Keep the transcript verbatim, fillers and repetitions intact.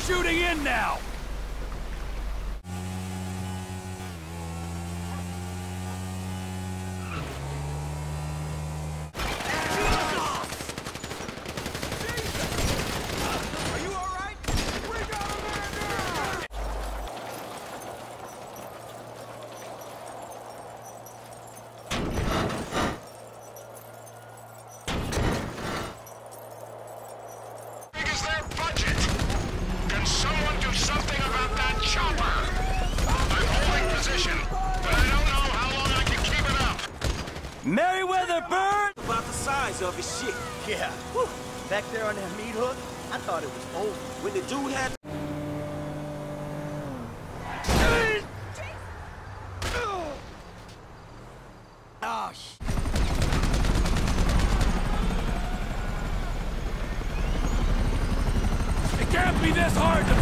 shooting in now! Merryweather Bird! About the size of his shit. Yeah. Whew. Back there on that meat hook, I thought it was over. When the dude had... Oh, sh... It can't be this hard to